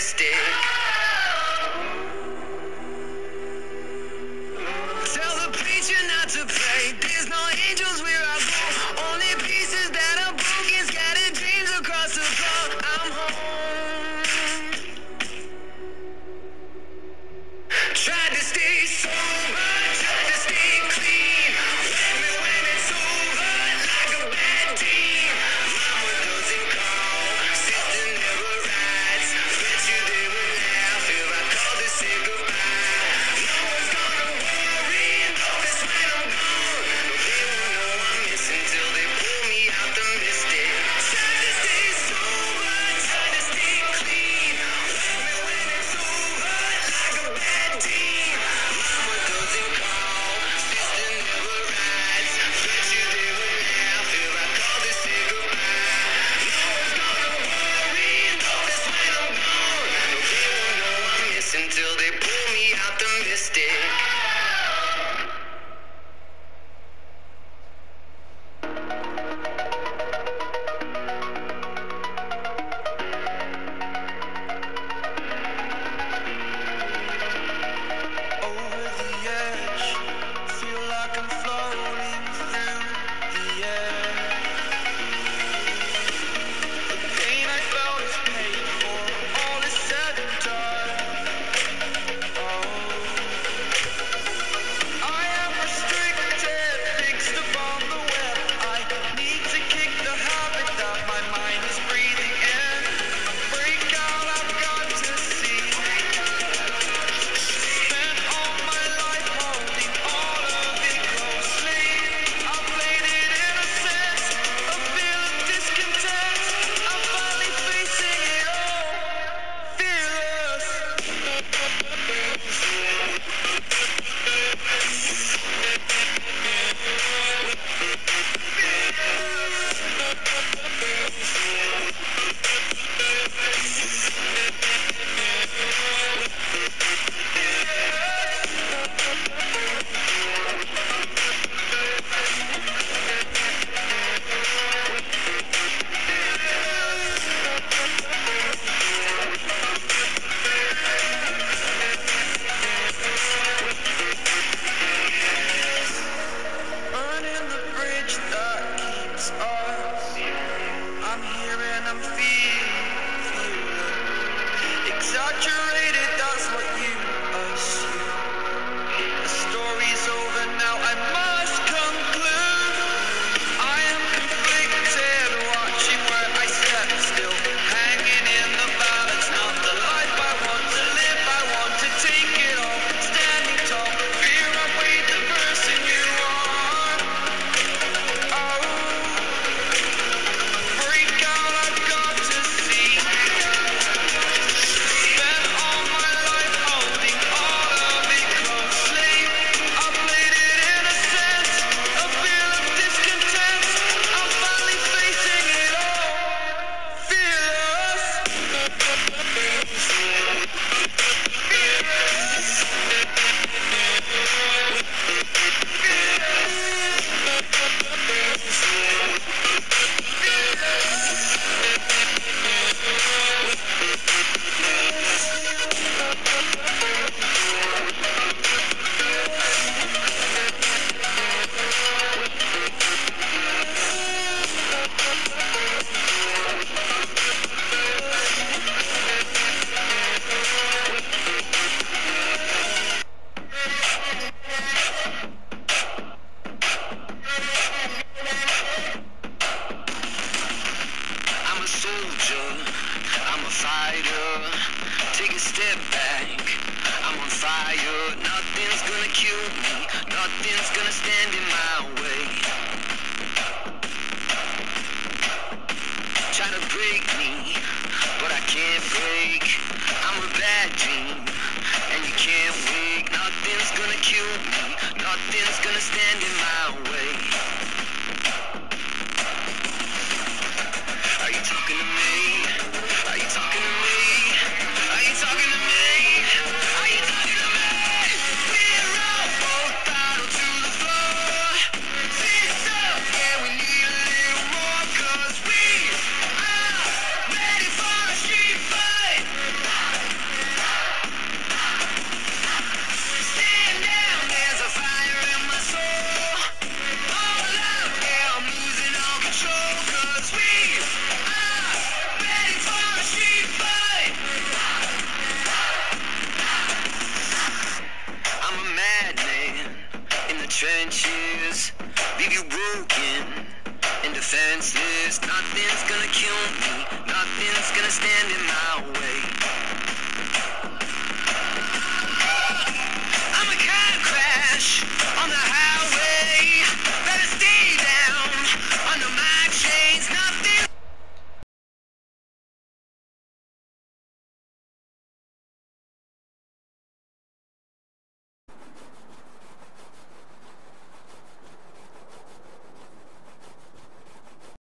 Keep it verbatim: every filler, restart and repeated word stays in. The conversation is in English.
mystic. Tell the preacher not to pray. There's no angels where I go. Only pieces that are broken, scattered dreams across the floor. I'm home. Tried to stay sober, tried to stay clean. Let me when it's over, like a bad dream. Mama doesn't call, sister never writes. Bet you they would laugh if I called to say goodbye. No one's gonna worry, notice when I'm gone. No, they won't know I'm missing till they pull me out the mystic. Tried to stay sober, tried to stay clean. Let me when it's over, like a bad dream. Mama doesn't call, sister never writes. Bet you they would laugh if I called to say goodbye. No one's gonna worry, notice when I'm gone. No, they won't know I'm missing till they pull me out the mystic. Over the edge, feel like I'm floating through the air. The pain I felt is paid for, all is said and done. Oh, I am restricted, fixed upon the web. I need to kick the habit that my mind is breathing in. Break out, I've got to see. Spent all my life holding all of it closely. I played it in a sense, a feel of discontent. I'm finally facing it all, fearless. Burning the bridge that keeps us. I'm here and I'm feeling, feeling exaggerated, that's what you assume. The story's over now, I must conclude. I am conflicted, watching where I step still, hanging in the balance. Not the life I want to live, I want to take it all, standing tall. Fear I weighed the person you are. Oh, break out, I've got to see. Spent all my life holding all of it closely. I played it in a sense, a feel of discontent. I'm finally facing it all, fearless. I'm a soldier, I'm a fighter. Take a step back, I'm on fire. Nothing's gonna kill me, nothing's gonna stand in my way. Try to break me, but I can't break. I'm a bad dream, and you can't wake. Nothing's gonna kill me, nothing's gonna stand in my way. Are you talking to me? Are you talking to me? Are you talking to me? Are you talking to me? We're all both throttled to the floor. Sister, yeah, we need a little more, 'cause we are ready for a street fight. leave you broken and defenseless. Nothing's gonna kill me, nothing's gonna stand in my way.